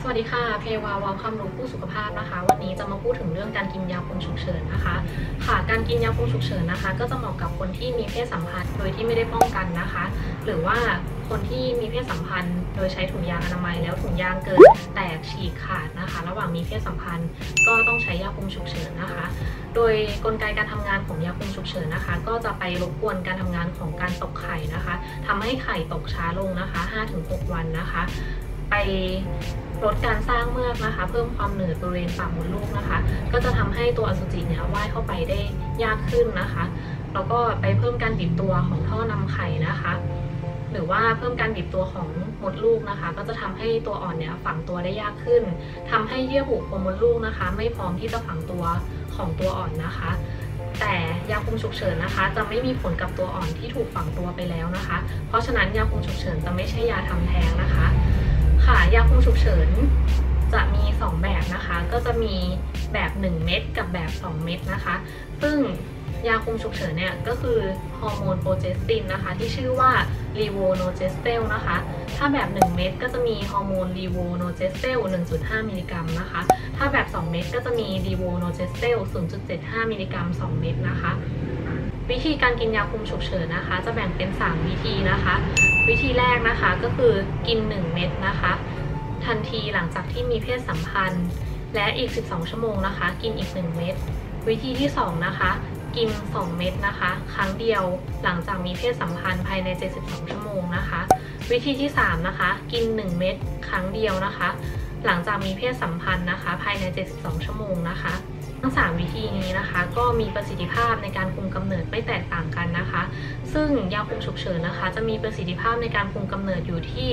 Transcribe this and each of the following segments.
วัสดีค่ะเพวาวความรู้ผู้สุขภาพนะคะวันนี้จะมาพูดถึงเรื่องการกินยาคุมฉุกเฉินนะคะค่ะการกินยาคุมฉุกเฉินนะคะก็จะเหมาะกับคนที่มีเพศสัมพันธ์โดยที่ไม่ได้ป้องกันนะคะหรือว่าคนที่มีเพศสัมพันธ์โดยใช้ถุงยางอนามัยแล้วถุงยางเกิดแตกฉีกขาดนะคะระหว่างมีเพศสัมพันธ์ก็ต้องใช้ยาคุมฉุกเฉินนะคะโดยกลไกการทำงานของยาคุมฉุกเฉินนะคะก็จะไปรบกวนการทำงานของการตกไข่นะคะทำให้ไข่ตกช้าลงนะคะ 5-6 วันนะคะไปลดการสร้างเมือกนะคะเพิ่มความหนืดบริเวณปากมดลูกนะคะก็จะทำให้ตัวอสุจิเนี่ยว่ายเข้าไปได้ยากขึ้นนะคะแล้วก็ไปเพิ่มการบีบตัวของท่อนำไข่นะคะหรือว่าเพิ่มการบีบตัวของมดลูกนะคะก็จะทำให้ตัวอ่อนเนี่ยฝังตัวได้ยากขึ้นทำให้เยื่อบุโพรงมดลูกนะคะไม่พร้อมที่จะฝังตัวของตัวอ่อนนะคะแต่ยาคุมฉุกเฉินนะคะจะไม่มีผลกับตัวอ่อนที่ถูกฝังตัวไปแล้วนะคะเพราะฉะนั้นยาคุมฉุกเฉินจะไม่ใช่ยาทำแท้งนะคะค่ะยาคุมฉุกเฉินจะมี2แบบนะคะก็จะมีแบบ1เม็ดกับแบบ2เม็ดนะคะซึ่งยาคุมฉุกเฉินเนี่ยก็คือฮอร์โมนโปรเจสตินนะคะที่ชื่อว่าลีโวโนเจสเตลนะคะถ้าแบบ1เม็ดก็จะมีฮอร์โมนลีโวโนเจสเตล 1.5 มิลลิกรัมนะคะถ้าแบบ2เม็ดก็จะมีลีโวโนเจสเตล 0.75 มิลลิกรัม2เม็ดนะคะวิธีการกินยาคุมฉุกเฉินนะคะจะแบ่งเป็น3วิธีนะคะวิธีแรกนะคะก็คือกิน1เม็ดนะคะทันทีหลังจากที่มีเพศสัมพันธ์และอีก12ชั่วโมงนะคะกินอีก1เม็ดวิธีที่2นะคะกิน2เม็ดนะคะครั้งเดียวหลังจากมีเพศสัมพันธ์ภายใน72ชั่วโมงนะคะวิธีที่3นะคะกิน1เม็ดครั้งเดียวนะคะหลังจากมีเพศสัมพันธ์นะคะภายใน72ชั่วโมงนะคะทั้ง3วิธีนี้นะคะก็มีประสิทธิภาพในการคุมกำเนิดไม่แตกต่างกันนะคะซึ่งยาคุมฉุกเฉินนะคะจะมีประสิทธิภาพในการคุมกำเนิดอยู่ที่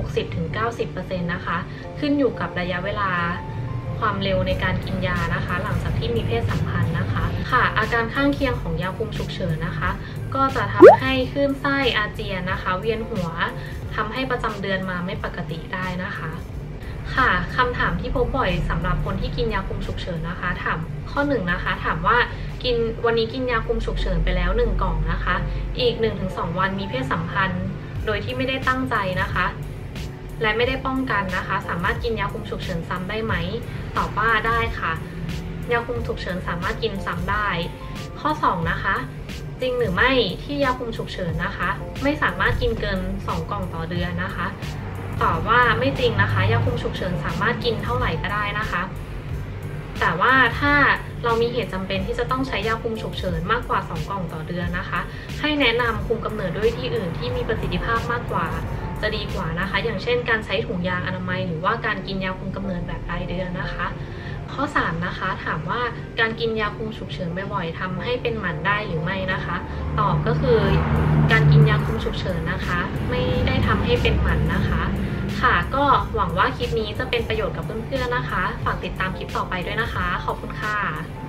60-90% นะคะขึ้นอยู่กับระยะเวลาความเร็วในการกินยานะคะหลังจากที่มีเพศสัมพันธ์นะคะค่ะอาการข้างเคียงของยาคุมฉุกเฉินนะคะก็จะทำให้คลื่นไส้อาเจียนนะคะเวียนหัวทำให้ประจำเดือนมาไม่ปกติได้นะคะค่ะคำถามที่พบบ่อยสำหรับคนที่กินยาคุมฉุกเฉินนะคะถามข้อ1นะคะถามว่าวันนี้กินยาคุมฉุกเฉินไปแล้ว1กล่องนะคะอีก 1-2 วันมีเพศสัมพันธ์โดยที่ไม่ได้ตั้งใจนะคะและไม่ได้ป้องกันนะคะสามารถกินยาคุมฉุกเฉินซ้ำได้ไหมตอบว่าได้ค่ะยาคุมฉุกเฉินสามารถกินซ้ำได้ข้อ2นะคะจริงหรือไม่ที่ยาคุมฉุกเฉินนะคะไม่สามารถกินเกิน2กล่องต่อเดือนนะคะตอบว่าไม่จริงนะคะยาคุมฉุกเฉินสามารถกินเท่าไหร่ก็ได้นะคะแต่ว่าถ้าเรามีเหตุจำเป็นที่จะต้องใช้ยาคุมฉุกเฉินมากกว่า2กล่องต่อเดือนนะคะให้แนะนำคุมกำเนิดด้วยที่อื่นที่มีประสิทธิภาพมากกว่าจะดีกว่านะคะอย่างเช่นการใช้ถุงยางอนามัยหรือว่าการกินยาคุมกำเนิดแบบรายเดือนนะคะข้อ3นะคะถามว่าการกินยาคุมฉุกเฉินบ่อยๆทำให้เป็นหมันได้หรือไม่นะคะตอบก็คือการกินยาคุมฉุกเฉินนะคะไม่ได้ทำให้เป็นหมันนะคะค่ะก็หวังว่าคลิปนี้จะเป็นประโยชน์กับเพื่อนๆนะคะฝากติดตามคลิปต่อไปด้วยนะคะขอบคุณค่ะ